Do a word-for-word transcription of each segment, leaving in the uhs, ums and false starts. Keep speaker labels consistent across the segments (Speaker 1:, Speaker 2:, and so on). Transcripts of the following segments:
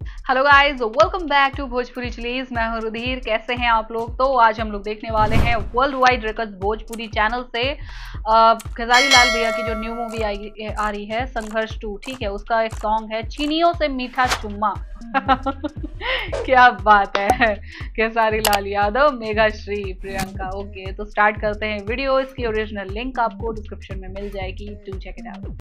Speaker 1: Hello guys, welcome back to Bhojpuri chillies. मैं हूं रुधिर। कैसे हैं आप लोग? तो आज हम लोग देखने वाले हैं world wide records Bhojpuri channel से खेसारी लाल भैया की जो न्यू मूवी आई आ रही है संघर्ष टू। ठीक है, उसका एक सॉन्ग है चीनियों से मीठा चुम्मा। क्या बात है। खेसारी लाल यादव, मेघा श्री, प्रियंका। ओके, तो स्टार्ट करते हैं वीडियो। इसकी ओरिजिनल लिंक आपको डिस्क्रिप्शन में मिल जाएगी, to check it out.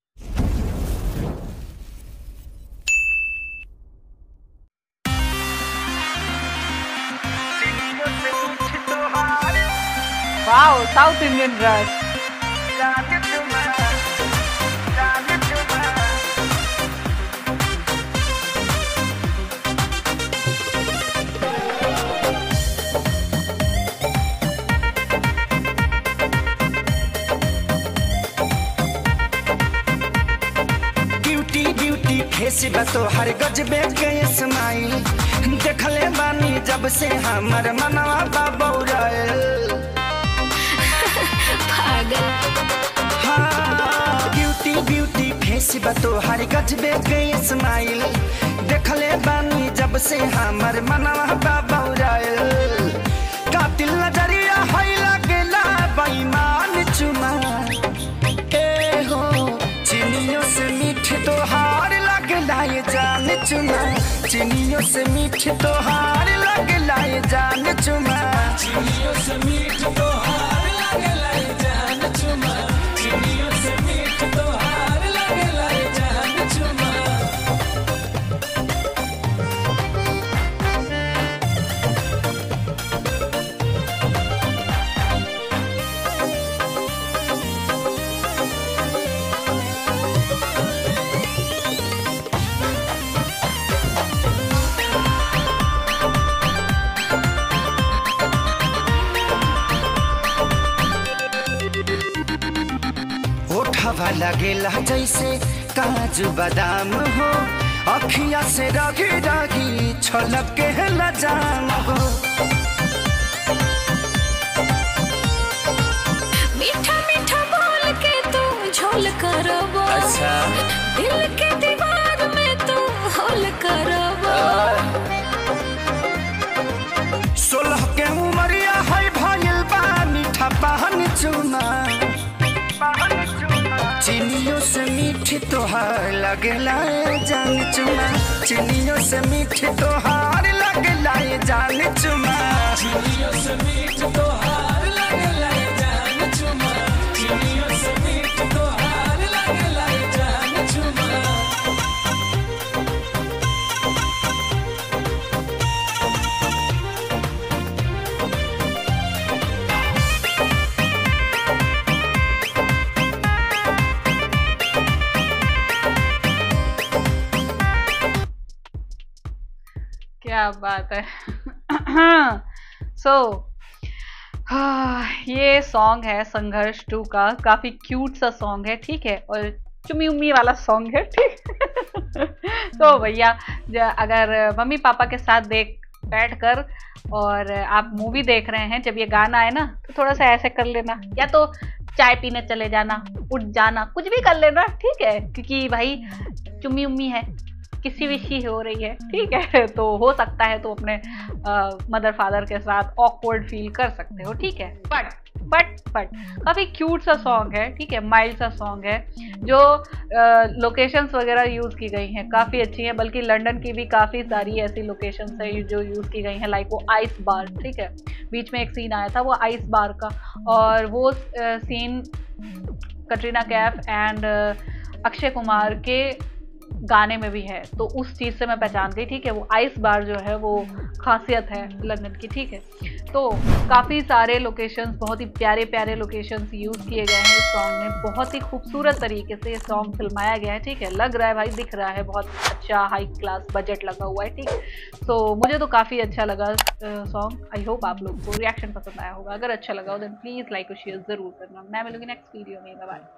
Speaker 1: Wow, south Indian dress.
Speaker 2: Beauty beauty face बतो हर गजबे के स्माइल देखले बानी जब से हमर मनवा बाबौराए। हाँ, ब्यूटी ब्यूटी फेस बतो हर गजबे के स्माइल देखले बानी जब से हमर मनवा बाबौराए। कातिल नजरिया है लगला बेईमान चुमा। ए हो चीनियों से मीठ तोहार लगला ये जान चुमा। चीनियों से मीठ तोहार लगला ये जान चुमा। चीनियों से मीठ तोहार लगला ये जान चुमा। चीनियों से मीठ तोहार लगला ये जान चुमा। हवा लगेला जैसे काजू बादाम हो, अखिया से रागी रागी छलक के लजाम हो।
Speaker 3: मीठा मीठा बोल के तू झोल करबो। अच्छा। दिल के दीवार में तू होल करबो।
Speaker 2: सोलह के उमरिया है भइल बा मीठा पान चुना। चीनियों से मीठ तोहार लगला जान चुमा। चीनियों से मीठ तोहार लगला जान चुमा। चीनियों से मीठ तोहार लगला जान चुमा। चीनियों से मीठ तोहार लगला जान चुमा।
Speaker 1: क्या बात है। सो so, ये सॉन्ग है संघर्ष टू का। काफी क्यूट सा सॉन्ग है, ठीक है, और चुम्मी उम्मी वाला सॉन्ग है, ठीक। तो भैया, अगर मम्मी पापा के साथ देख बैठ कर और आप मूवी देख रहे हैं, जब ये गाना आए ना तो थोड़ा सा ऐसे कर लेना, या तो चाय पीने चले जाना, उठ जाना, कुछ भी कर लेना, ठीक है, क्योंकि भाई चुम्मी उम्मी है, किसी विशी हो रही है, ठीक है। तो हो सकता है तो अपने मदर फादर के साथ ऑकवर्ड फील कर सकते हो, ठीक है। बट बट बट काफ़ी क्यूट सा सॉन्ग है, ठीक है, माइल्ड सा सॉन्ग है। जो लोकेशंस वगैरह यूज़ की गई हैं काफ़ी अच्छी हैं, बल्कि लंदन की भी काफ़ी सारी ऐसी लोकेशंस है जो यूज़ की गई हैं, लाइक वो आइस बार, ठीक है। बीच में एक सीन आया था वो आइस बार का, और वो सीन कटरीना कैफ एंड अक्षय कुमार के गाने में भी है, तो उस चीज़ से मैं पहचान गई, ठीक है। वो आइस बार जो है वो खासियत है लंदन की, ठीक है। तो काफ़ी सारे लोकेशंस, बहुत ही प्यारे प्यारे लोकेशंस यूज़ किए गए हैं इस सॉन्ग में। बहुत ही खूबसूरत तरीके से ये सॉन्ग फिल्माया गया है, ठीक है। लग रहा है भाई, दिख रहा है, बहुत अच्छा हाई क्लास बजट लगा हुआ है, ठीक। तो मुझे तो काफ़ी अच्छा लगा सॉन्ग। आई होप आप लोग को रिएक्शन पसंद आया होगा। अगर अच्छा लगा हो देन प्लीज़ लाइक और शेयर ज़रूर करना। मैं मिलूंगी नेक्स्ट वीडियो में। Bye bye.